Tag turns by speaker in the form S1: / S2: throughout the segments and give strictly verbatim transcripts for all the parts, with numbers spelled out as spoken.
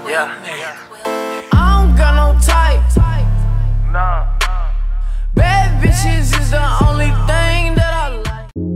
S1: Yeah.
S2: I don't got no type.
S1: Nah.
S2: Bad bitches is the only thing that I like.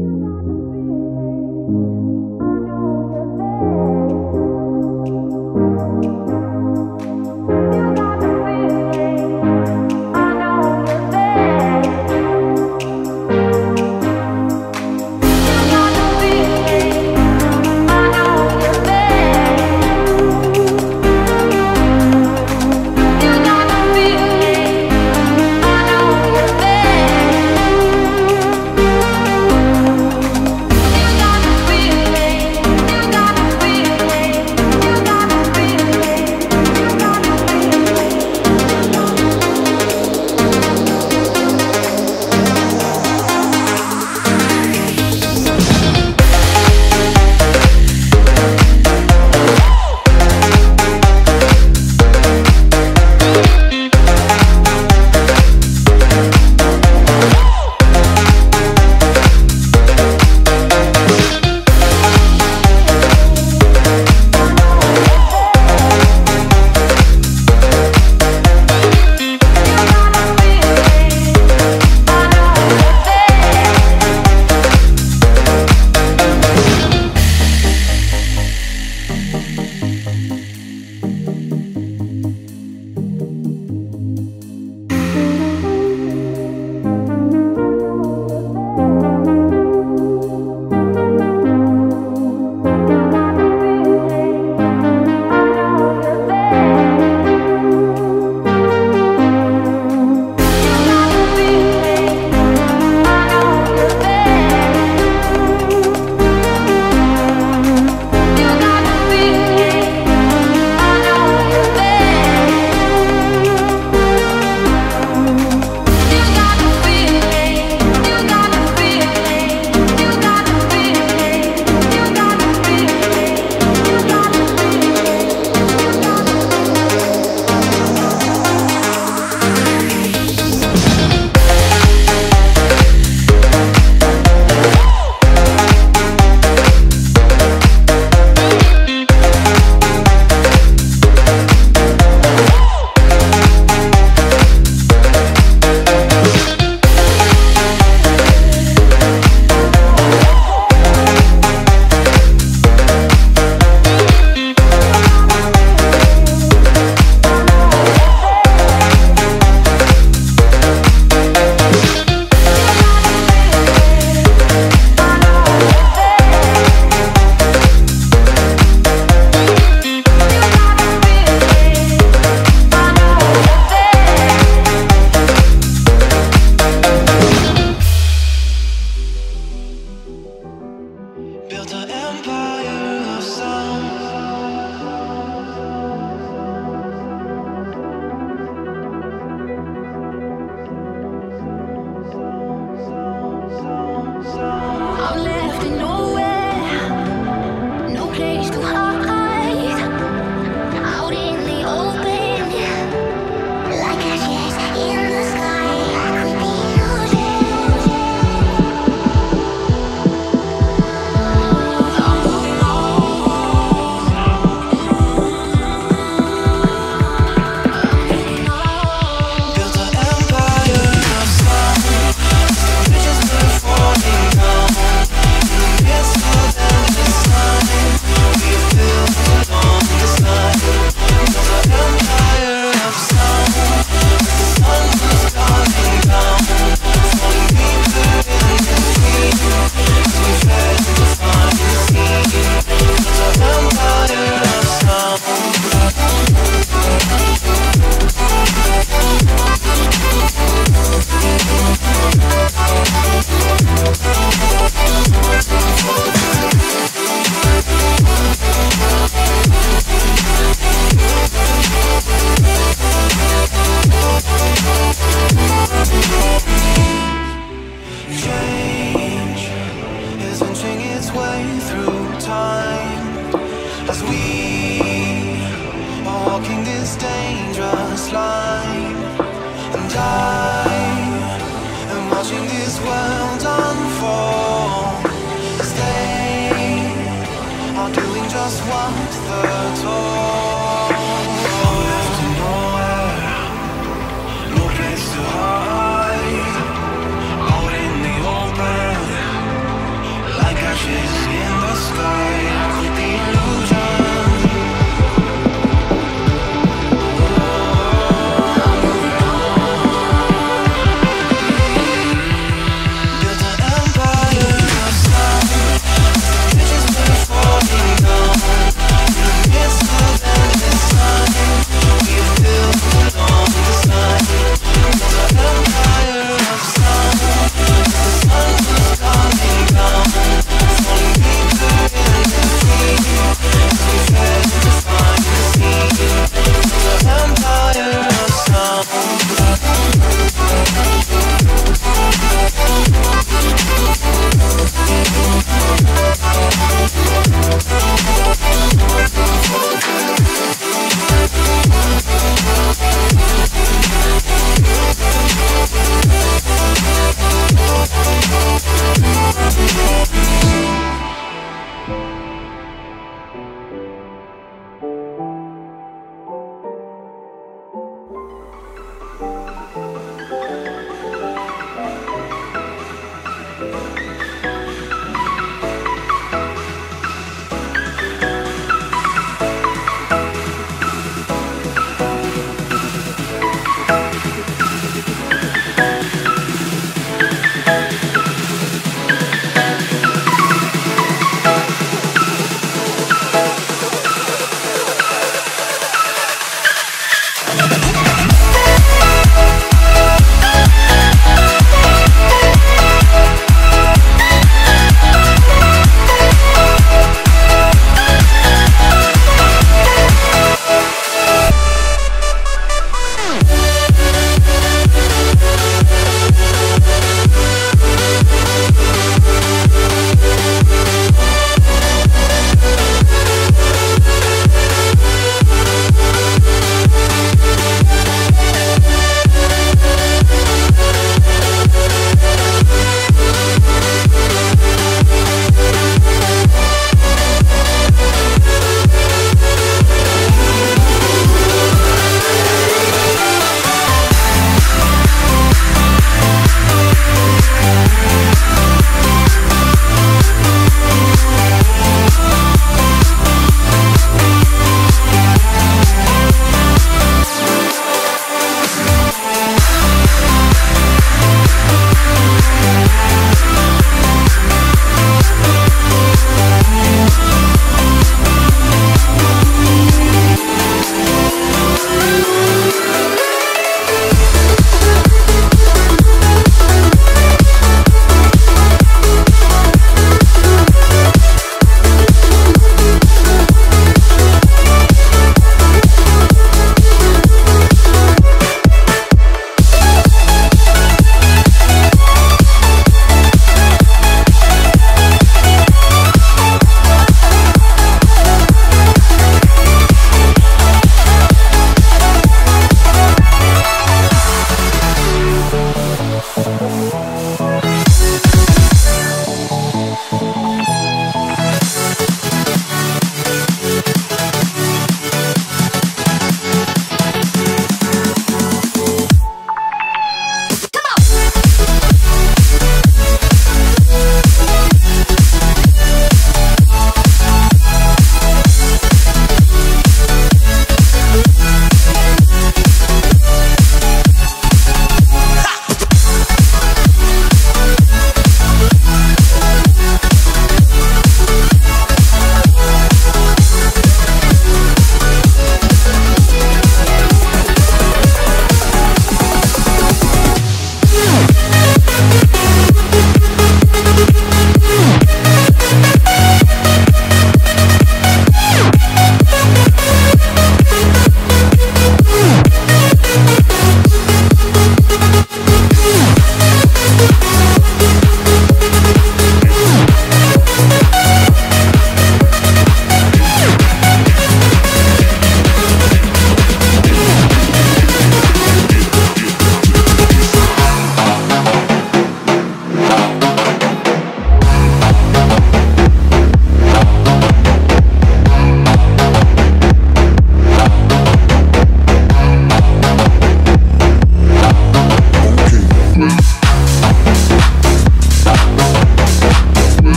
S3: Built an empire of sound.
S4: I'm left in nowhere, no place to hide. Out in the open, like ashes in the sky. I could be losing. I'm moving on. I'm moving on.
S3: Built an empire of sound. Bridges were falling down. In the midst of endless time, we built along this line. Built an empire of sound. The sun was coming down, falling deeper in the stream. As we fed to find the scene. Built an empire of sound. Change is inching its way through time as we are walking this dangerous line. And I am watching this world unfold as they are doing just what they're told.